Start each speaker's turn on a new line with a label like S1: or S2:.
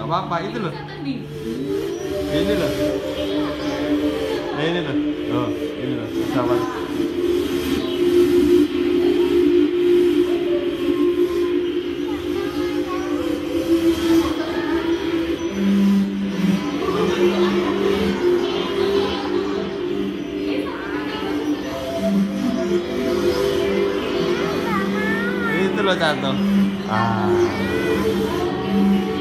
S1: Gak apa-apa itu loh. Ini loh. Nah, ini loh. Oh, ini loh. Pesawat. Itu loh, Cato. Ah.